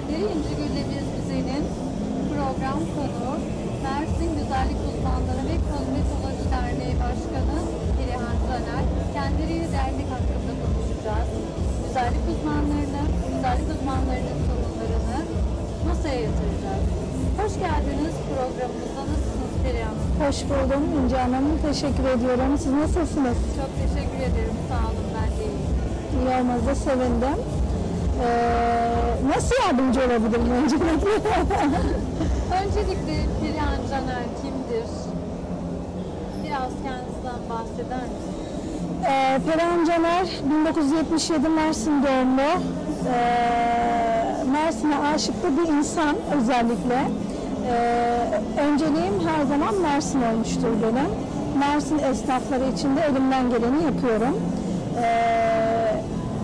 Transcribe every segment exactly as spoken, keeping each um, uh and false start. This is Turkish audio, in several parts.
öncelikle İncigül'le Biz Güzel'in program konuğu Mersin Güzellik Uzmanları ve Kozmetoloji Derneği Başkanı Perihan Caner. Kendileriyle dernek hakkında konuşacağız. Güzellik uzmanlarını, güzellik uzmanlarının sorunlarını masaya yatıracağız. Hoş geldiniz programımıza. Nasılsınız Perihan Hanım? Hoş buldum İnce Hanım. Teşekkür ediyorum. Siz nasılsınız? Çok teşekkür ederim. Sağ olun, ben de iyiyim. İyi olmanıza sevindim. Ee, nasıl yardımcı olabilirim öncelikle? Öncelikle Perihan Caner kimdir? Biraz kendinizden bahseder misiniz? Ee, Perihan Caner bin dokuz yüz yetmiş yedi Mersin doğumlu. Ee, Mersin'e aşıklı bir insan özellikle. Ee, önceliğim her zaman Mersin olmuştur benim. Mersin esnafları için de elimden geleni yapıyorum. Ee,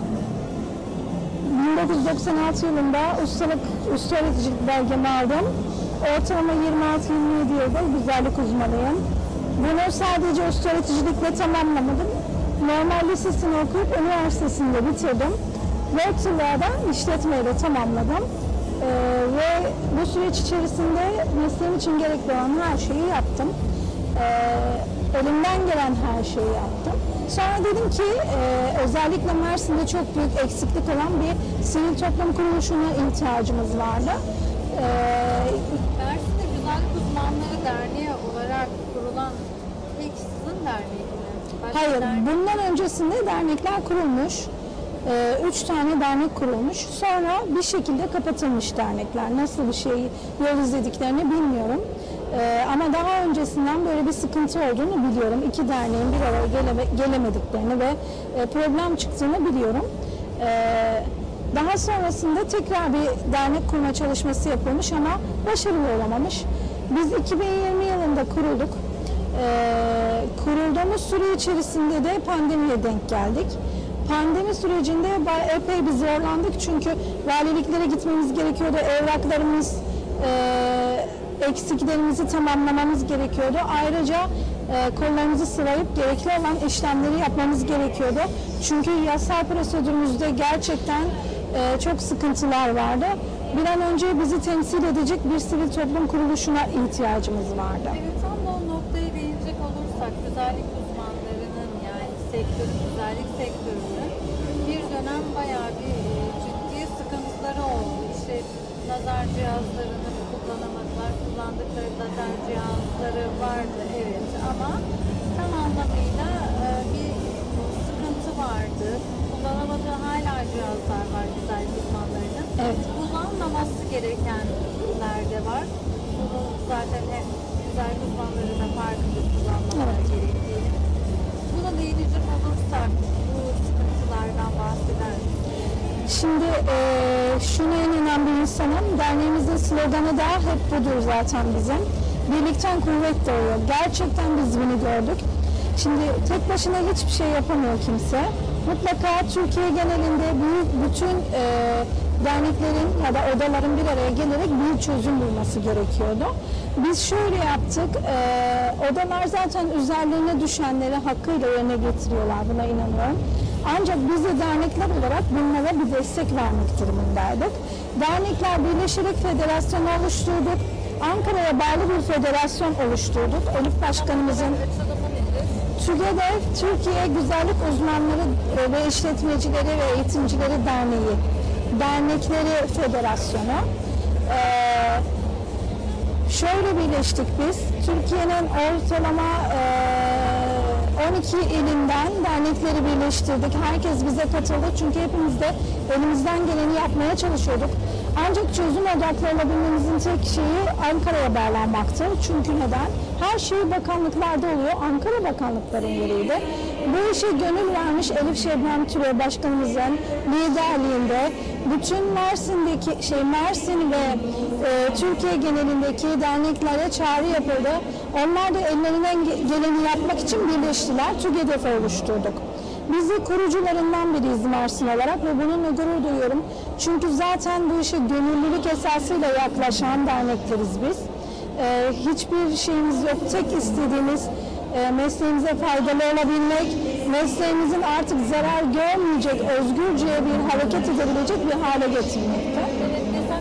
bin dokuz yüz doksan altı yılında ustalık, usta öğreticilik belgemi aldım. Ortalama yirmi altı yirmi yedi yılda güzellik uzmanıyım. Bunu sadece usta öğreticilikle tamamlamadım. Normal lisesini okuyup üniversitesini de bitirdim. dört yıllarda işletmeyle tamamladım. Ee, ve bu süreç içerisinde mesleğim için gerekli olan her şeyi yaptım. Ee, elimden gelen her şeyi yaptım. Sonra dedim ki e, özellikle Mersin'de çok büyük eksiklik olan bir sivil toplum kuruluşuna ihtiyacımız vardı. Ee, Mersin'de Güzellik Uzmanları Derneği olarak kurulan ilk sizin derneği mi? Başka hayır, dernek- bundan öncesinde dernekler kurulmuş. Ee, üç tane dernek kurulmuş. Sonra bir şekilde kapatılmış dernekler. Nasıl bir şey yol izlediklerini bilmiyorum. Ee, ama daha öncesinden böyle bir sıkıntı olduğunu biliyorum. İki derneğin bir araya geleme, gelemediklerini ve e, problem çıktığını biliyorum. Ee, daha sonrasında tekrar bir dernek kurma çalışması yapılmış ama başarılı olamamış. Biz iki bin yirmi yılında kurulduk. Ee, kurulduğumuz süre içerisinde de pandemiye denk geldik. Pandemi sürecinde epey bir zorlandık çünkü valiliklere gitmemiz gerekiyordu, evraklarımız, e, eksiklerimizi tamamlamamız gerekiyordu. Ayrıca e, kollarımızı sıvayıp gerekli olan işlemleri yapmamız gerekiyordu. Çünkü yasal prosedürümüzde gerçekten e, çok sıkıntılar vardı. Bir an önce bizi temsil edecek bir sivil toplum kuruluşuna ihtiyacımız vardı. Evet, tam da o noktaya değinecek olursak güzellik uzmanlarının yani sektörün, güzellik sektörünün bir dönem bayağı bir e, ciddi sıkıntıları oldu. İşte nazar cihazlarını kullanamadılar, kullandıkları lazer cihazları vardı evet ama tam anlamıyla e, bir sıkıntı vardı. Kullanamadığı hala cihazlar var güzellik uzmanlarının. Evet. Kullanmaması gerekenler de var. Bunu zaten hep güzellik uzmanlarına farkında kullanmaları Evet. gerektiğini. Buna değinecek olursak bu sıkıntılardan bahseder misiniz? Şimdi e, şuna inanan bir insanım, derneğimizin sloganı da hep budur zaten bizim. Birlikten kuvvet doğuyor. Gerçekten biz bunu gördük. Şimdi tek başına hiçbir şey yapamıyor kimse. Mutlaka Türkiye genelinde büyük bütün e, derneklerin ya da odaların bir araya gelerek bir çözüm bulması gerekiyordu. Biz şöyle yaptık, e, odalar zaten üzerlerine düşenleri hakkıyla yerine getiriyorlar, buna inanıyorum. Ancak biz de dernekler olarak bunlara bir destek vermek durumundaydık. Dernekler birleşerek federasyon oluşturduk. Ankara'ya bağlı bir federasyon oluşturduk. Elif Başkanımızın TÜGEDER, Türkiye Güzellik Uzmanları ve İşletmecileri ve Eğitimcileri Derneği, Dernekleri Federasyonu. Ee, şöyle birleştik biz, Türkiye'nin ortalama e, on iki ilinden dernekleri birleştirdik. Herkes bize katıldı çünkü hepimiz de elimizden geleni yapmaya çalışıyorduk. Ancak çözüm odaklı olabilmemizin tek şeyi Ankara'ya bağlanmaktır. Çünkü neden? Her şey bakanlıklarda oluyor. Ankara bakanlıkların yeriydi. Bu işe gönül vermiş Elif Şebnem Türe Başkanımızın liderliğinde bütün Mersin'deki şey Mersin ve e, Türkiye genelindeki derneklere çağrı yapıldı. Onlar da ellerinden geleni yapmak için birleştiler. TÜGEDEF oluşturduk. Biz de kurucularından biriyiz Mersin olarak ve bununla gurur duyuyorum. Çünkü zaten bu işe gönüllülük esasıyla yaklaşan dernekleriz biz. Ee, hiçbir şeyimiz yok. Tek istediğimiz e, mesleğimize faydalı olabilmek, mesleğimizin artık zarar görmeyecek, özgürce bir hareket edebilecek bir hale getirmekte. Evet, yasak iş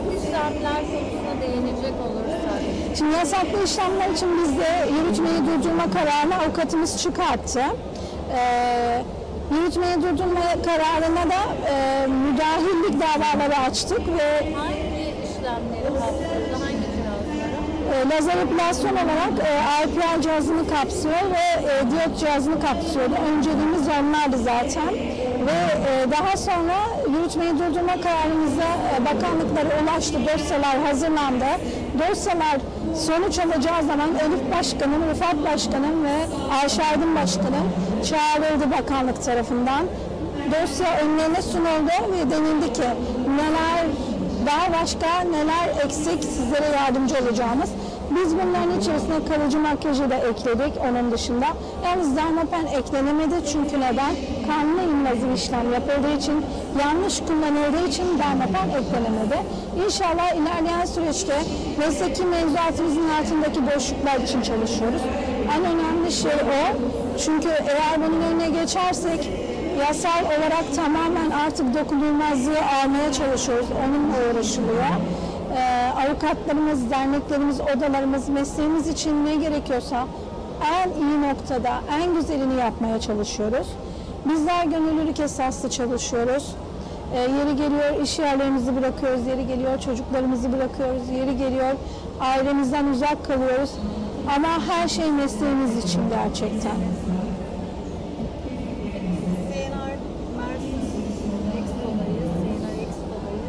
işlemler konusuna değinecek olursak. Şimdi yasaklı işlemler için biz de yürütmeyi durdurma kararını avukatımız çıkarttı. Ee, yürütmeyi durdurma kararına da e, müdahillik davaları açtık ve Hangi işlemleri kapsıyordu? Hangi cihazları? e, lazer epilasyon olarak e, I P R cihazını kapsıyor ve e, diyot cihazını kapsıyordu. Önceliğimiz onlardı zaten. Ve e, daha sonra yürütmeyi durdurma kararımıza e, bakanlıklara ulaştı. Dosyalar hazırlandı. Dosyalar sonuç alacağı zaman Elif Başkan'ın, Rıfat Başkan'ın ve Ayşe Aydın Başkan'ın çağrıldı bakanlık tarafından. Dosya önlerine sunuldu ve denildi ki neler daha başka neler eksik sizlere yardımcı olacağımız. Biz bunların içerisine kalıcı makyajı da ekledik onun dışında. Yalnız Dermapen eklenemedi çünkü neden? Kanuna invazif işlem yapıldığı için, yanlış kullanıldığı için Dermapen eklenemedi. İnşallah ilerleyen süreçte mesleki mevzuatımızın altındaki boşluklar için çalışıyoruz. En önemli şey o. Çünkü eğer bunun önüne geçersek yasal olarak tamamen artık dokunulmazlığı almaya çalışıyoruz. Onunla uğraşılıyor. Ee, avukatlarımız, derneklerimiz, odalarımız, mesleğimiz için ne gerekiyorsa en iyi noktada, en güzelini yapmaya çalışıyoruz. Bizler gönüllülük esaslı çalışıyoruz. Ee, yeri geliyor iş yerlerimizi bırakıyoruz, yeri geliyor çocuklarımızı bırakıyoruz, yeri geliyor ailemizden uzak kalıyoruz. Ama her şey mesleğimiz için gerçekten. C N R Mersin Expo'dayız, C N R Expo'dayız.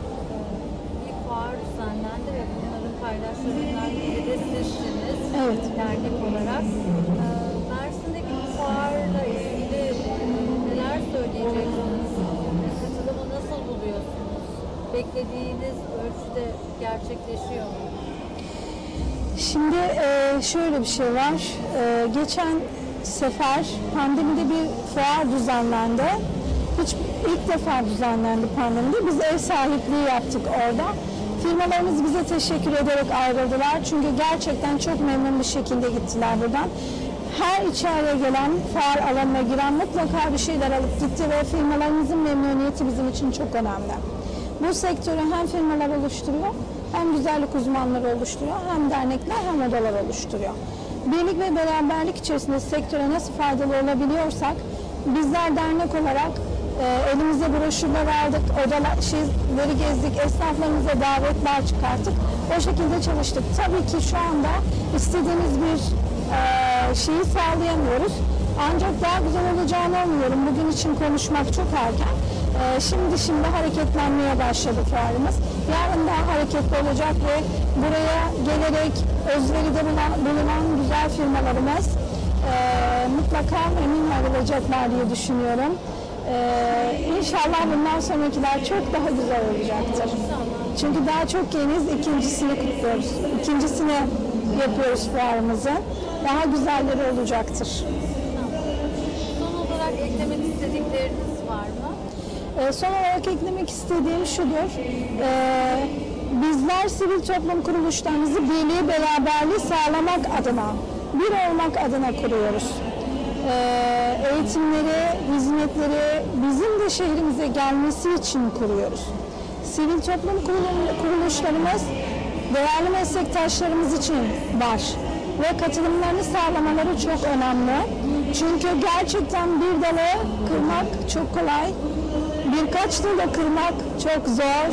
Bir fuar düzenlendi ve bunların paydaşlarından biri de sizsiniz, Evet. dernek olarak. Ee, Mersin'deki bu fuarla ilgili e, neler söyleyeceksiniz? Katılımı nasıl buluyorsunuz? Beklediğiniz ölçüde gerçekleşiyor mu? Şimdi e, şöyle bir şey var. E, geçen sefer pandemide bir fuar düzenlendi. Hiç ilk defa düzenlendi pandemide. Biz ev sahipliği yaptık orada. Firmalarımız bize teşekkür ederek ayrıldılar. Çünkü gerçekten çok memnun bir şekilde gittiler buradan. Her içeriye gelen, fuar alanına giren mutlaka bir şeyler alıp gitti ve firmalarımızın memnuniyeti bizim için çok önemli. Bu sektörü hem firmalar oluşturuyor, hem güzellik uzmanları oluşturuyor, hem dernekler hem odalar oluşturuyor. Birlik ve beraberlik içerisinde sektöre nasıl faydalı olabiliyorsak, bizler dernek olarak e, elimize broşürler aldık, odalar, şeyleri gezdik, esnaflarımıza davetler çıkarttık. O şekilde çalıştık. Tabii ki şu anda istediğimiz bir e, şeyi sağlayamıyoruz. Ancak daha güzel olacağını umuyorum. Bugün için konuşmak çok erken. Ee, şimdi şimdi hareketlenmeye başladı fuarımız. Yarın daha hareketli olacak ve buraya gelerek özveride bulunan, bulunan güzel firmalarımız e, mutlaka memnun ayrılacaklar diye düşünüyorum. Ee, İnşallah bundan sonrakiler çok daha güzel olacaktır. Çünkü daha çok yeniyiz, ikincisini kutluyoruz. İkincisini yapıyoruz fuarımızın. Daha güzelleri olacaktır. Son olarak eklemek istedikleriniz var mı? Ee, son olarak eklemek istediğim şudur. Ee, bizler sivil toplum kuruluşlarımızı birliği, beraberliği sağlamak adına, bir olmak adına kuruyoruz. Ee, eğitimleri, hizmetleri bizim de şehrimize gelmesi için kuruyoruz. Sivil toplum kuruluşlarımız değerli meslektaşlarımız için var ve katılımlarını sağlamaları çok önemli. Çünkü gerçekten bir dalı kırmak çok kolay, birkaç dalı kırmak çok zor.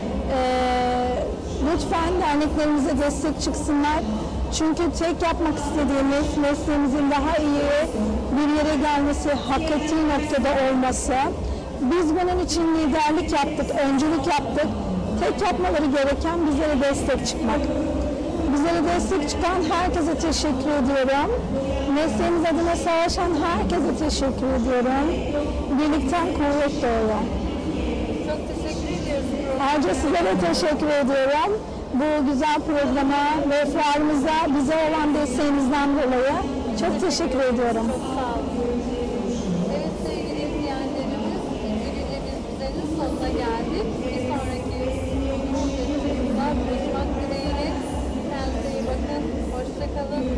Ee, lütfen derneklerimize destek çıksınlar. Çünkü tek yapmak istediğimiz mesleğimizin daha iyi bir yere gelmesi, hak ettiği noktada olması. Biz bunun için liderlik yaptık, öncülük yaptık. Tek yapmaları gereken bizlere destek çıkmak. Bizlere destek çıkan herkese teşekkür ediyorum. Mesleğimiz adına savaşan herkese teşekkür ediyorum. Birlikten kuvvet doğuyor. Çok teşekkür ediyoruz. Ayrıca size de teşekkür ediyorum. Bu güzel programa ve fuarımıza bize olan desteğinizden dolayı çok teşekkür ediyorum. Çok sağ olun. Evet sevgili izleyenlerimiz, ikinci gecemizin sonuna geldik. Bir sonraki konuşmamızda buluşmak dileğiyle. Kendinize iyi bakın. Hoşça kalın.